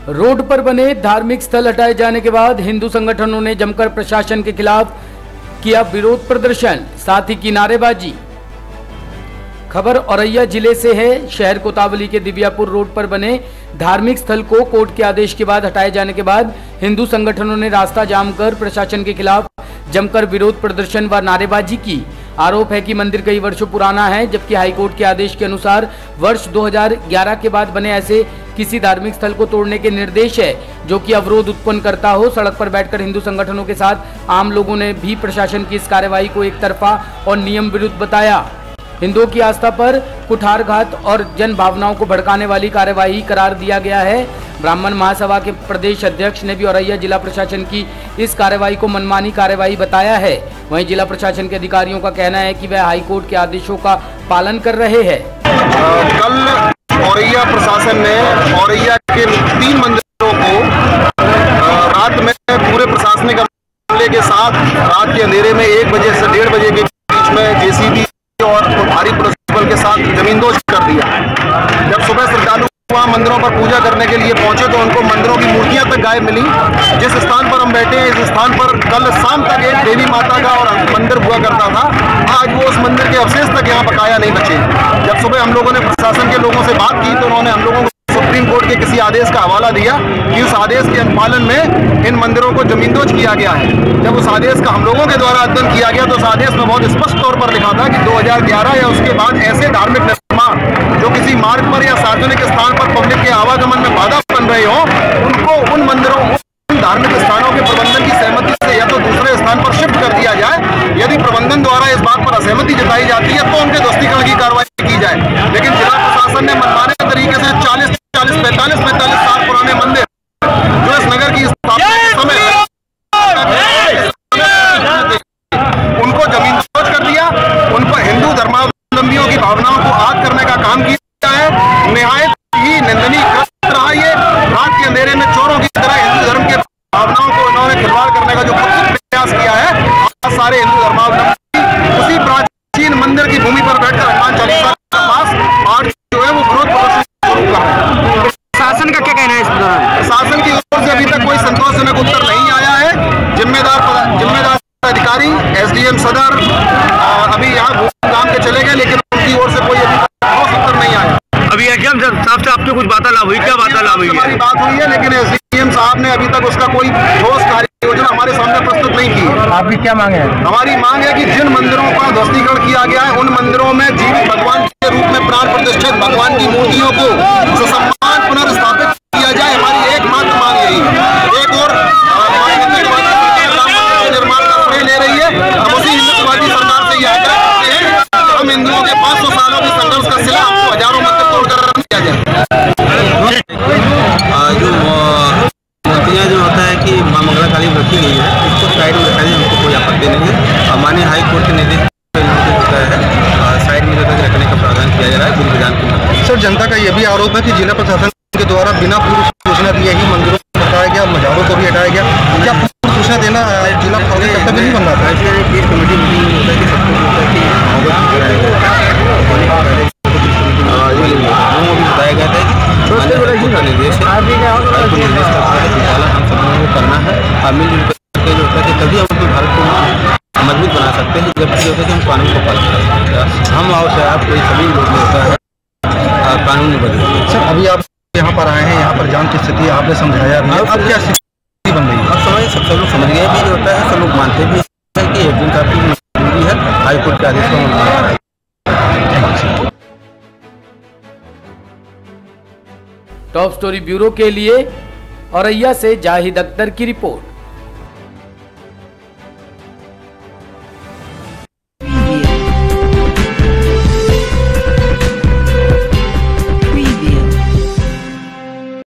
Road पर बने धार्मिक स्थल हटाए जाने के बाद हिंदू संगठनों ने जमकर प्रशासन के खिलाफ किया विरोध प्रदर्शन, साथ ही की नारेबाजी। खबर औरैया जिले से है। शहर कोतावली के दिव्यापुर रोड पर बने धार्मिक स्थल को कोर्ट के आदेश के बाद हटाए जाने के बाद हिंदू संगठनों ने रास्ता जाम कर प्रशासन के खिलाफ जमकर विरोध प्रदर्शन व नारेबाजी की। आरोप है कि मंदिर कई वर्षों पुराना है, जबकि हाईकोर्ट के आदेश के अनुसार वर्ष 2011 के बाद बने ऐसे किसी धार्मिक स्थल को तोड़ने के निर्देश है जो कि अवरोध उत्पन्न करता हो। सड़क पर बैठकर हिंदू संगठनों के साथ आम लोगों ने भी प्रशासन की इस कार्रवाई को एक तरफा और नियम विरुद्ध बताया। हिंदुओं की आस्था पर कुठारघात और जन भावनाओं को भड़काने वाली कार्यवाही करार दिया गया है। ब्राह्मण महासभा के प्रदेश अध्यक्ष ने भी औरैया जिला प्रशासन की इस कार्रवाई को मनमानी कार्रवाई बताया है। वहीं जिला प्रशासन के अधिकारियों का कहना है कि वह हाईकोर्ट के आदेशों का पालन कर रहे हैं। कल औरैया प्रशासन ने औरैया के 3 मंदिरों को रात में पूरे प्रशासनिक अमले के साथ रात के अंधेरे में 1 बजे से 1:30 बजे के बीच में जेसीबी और भारी पुलिस बल के साथ जमींदोज कर दिया। जब सुबह श्रद्धालु वहाँ मंदिरों पर पूजा करने के लिए पहुंचे तो उनको मंदिरों की मूर्तियां तक गायब मिली। जिस स्थान पर हम बैठे हैं, इस स्थान पर कल शाम तक एक देवी माता का और मंदिर हुआ करता था। आज वो उस मंदिर के अवशेष तक यहाँ बकाया नहीं बचे। जब सुबह हम लोगों ने प्रशासन के लोगों से बात की तो उन्होंने हम लोगों को सुप्रीम कोर्ट के किसी आदेश का हवाला दिया कि उस आदेश के अनुपालन में इन मंदिरों को जमींदोज किया गया है। जब उस आदेश का हम लोगों के द्वारा अध्ययन किया गया तो उस आदेश में बहुत स्पष्ट तौर पर लिखा था कि 2011 या उसके बाद ऐसे धार्मिक निर्माण जो किसी मार्ग पर या सार्वजनिक स्थान पर पब्लिक के आवागमन में बाधा बन रहे हो, उनको उन मंदिरों उन धार्मिक स्थानों के प्रबंधन की सहमति से या तो दूसरे स्थान पर शिफ्ट कर दिया जाए। यदि प्रबंधन द्वारा इस बात पर असहमति जताई जाती है तो उनके ध्वस्तीकरण की कार्रवाई की जाए। लेकिन जिला प्रशासन ने मनमाने तरीके से 45 साल पुराने मंदिर जो इस नगर की स्थापना के समय उनको जमींदोज कर दिया। उनको हिंदू धर्मावलंबियों की भावनाओं को आग करने का काम किया है। निहायत ही निंदनीय कृत्य रहा ये। रात के अंधेरे में चोरों की तरह हिंदू धर्म के भावनाओं को इन्होंने खिलवाड़ करने का जो प्रयास किया है। आज सारे हिंदू धर्मावलंबी उसी प्राचीन मंदिर की भूमि पर बैठकर हनुमान चालीसा के पास आज जो है वो विरोध प्रदर्शन शुरू कर रहे हैं। प्रशासन का क्या कहना है इस दौरान? प्रशासन की ओर से अभी तक कोई संतोषजनक उत्तर नहीं आया है। जिम्मेदार अधिकारी एसडीएम सदर अभी यहाँ काम के चले गए, लेकिन उनकी ओर से कोई अभी ठोस उत्तर नहीं आया। अभी एसडीएम साहब से आपने कुछ वार्तालाप हुई? क्या वार्तालाप हुई? हमारी बात हुई है, लेकिन एसडीएम साहब ने अभी तक उसका कोई ठोस कार्य योजना हमारे सामने प्रस्तुत नहीं की। आपकी क्या मांग है? हमारी मांग है कि जिन मंदिरों का ध्वस्तीकरण किया गया है उन मंदिरों में जीवित भगवान के रूप में प्राण प्रतिष्ठित भगवान की मूर्तियों को ससम्मान पुनर्स्थापित किया जाए। हमारी एकमात्र मांग यही है। एक और निर्माण का श्रेय ले रही है। हम उसी हिंदुत्ववादी सरकार से यह आग्रह करते हैं कि हम हिंदुओं के 500 सालों के संघर्ष का सिला आपको हजारों मंदिर तोड़कर किया जाए। जो मूर्तियाँ जो होता है कि माँ मंगला काली रखी गई है, इसको साइड में रखा जाए, हमको कोई आपत्ति नहीं है। माननीय हाई कोर्ट के निर्देश साइड में रखने का प्रावधान किया जा रहा है विधि विधान के माध्यम से। सर, जनता का यह भी आरोप है कि जिला प्रशासन के द्वारा बिना पूर्व सूचना दिए ही मंदिरों को हटाया गया, मजारों को भी हटाया गया। क्या पूर्व सूचना देना जिला प्रशासन का कर्तव्य नहीं बन रहा था? कमेटी मीटिंग में होता है कि सबको होता है कि बताया गया था का निर्देश है, हम सब लोगों को करना है। मिलजुल करके जो होता है कि तभी हम अपने भारत को मजबूत बना सकते हैं, जबकि होता है कि हम कानून को पालन कर सकते हैं। हम और से आप कोई सभी लोग होता है कानून में बदले। सर, अभी आप यहाँ पर आए हैं, यहाँ पर जाम की स्थिति आपने समझाया भी, अब क्या स्थिति बन रही है? अब समझ सब लोग समझ गए भी, जो होता है सब लोग मानते भी है कि एक दिन काफी जरूरी है। हाईकोर्ट के आदेश को मानना है। टॉप स्टोरी ब्यूरो के लिए औरैया से जाहिद अख्तर की रिपोर्ट।